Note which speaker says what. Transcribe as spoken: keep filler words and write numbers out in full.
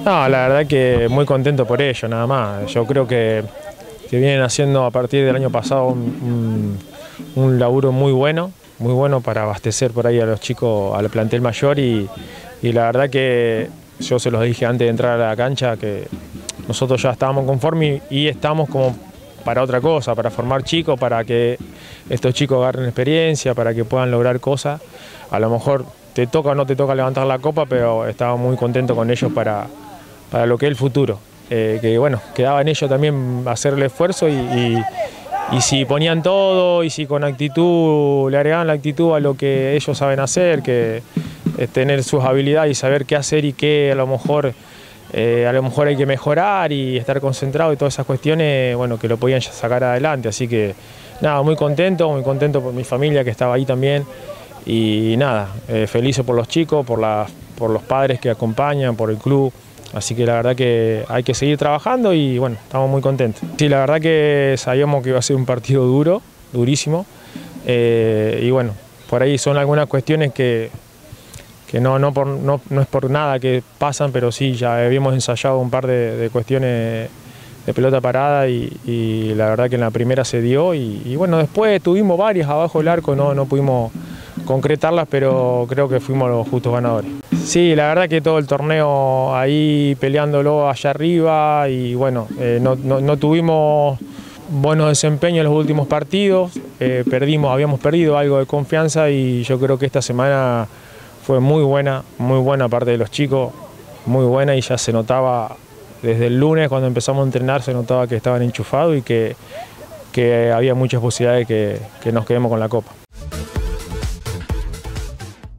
Speaker 1: No, la verdad que muy contento por ello, nada más. Yo creo que, que vienen haciendo a partir del año pasado un, un, un laburo muy bueno, muy bueno para abastecer por ahí a los chicos, al plantel mayor y, y la verdad que yo se los dije antes de entrar a la cancha que nosotros ya estábamos conformes y, y estamos como para otra cosa, para formar chicos, para que estos chicos agarren experiencia, para que puedan lograr cosas. A lo mejor te toca o no te toca levantar la copa, pero estaba muy contento con ellos para, para lo que es el futuro. Eh, que bueno, quedaba en ellos también hacer el esfuerzo y, y, y si ponían todo y si con actitud le agregaban la actitud a lo que ellos saben hacer, que es tener sus habilidades y saber qué hacer y qué a lo mejor eh, a lo mejor hay que mejorar y estar concentrado y todas esas cuestiones, bueno, que lo podían sacar adelante. Así que nada, muy contento, muy contento por mi familia que estaba ahí también. Y nada, eh, feliz por los chicos, por, la, por los padres que acompañan, por el club. Así que la verdad que hay que seguir trabajando y bueno, estamos muy contentos. Sí, la verdad que sabíamos que iba a ser un partido duro, durísimo. Eh, y bueno, por ahí son algunas cuestiones que, que no, no, por, no, no es por nada que pasan, pero sí, ya habíamos ensayado un par de, de cuestiones de pelota parada y, y la verdad que en la primera se dio. Y, y bueno, después tuvimos varias abajo del arco, no, no pudimos concretarlas, pero creo que fuimos los justos ganadores. Sí, la verdad que todo el torneo ahí peleándolo allá arriba y bueno, eh, no, no, no tuvimos buenos desempeños en los últimos partidos, eh, perdimos, habíamos perdido algo de confianza y yo creo que esta semana fue muy buena, muy buena parte de los chicos, muy buena y ya se notaba desde el lunes cuando empezamos a entrenar, se notaba que estaban enchufados y que, que había muchas posibilidades de que, que nos quedemos con la copa.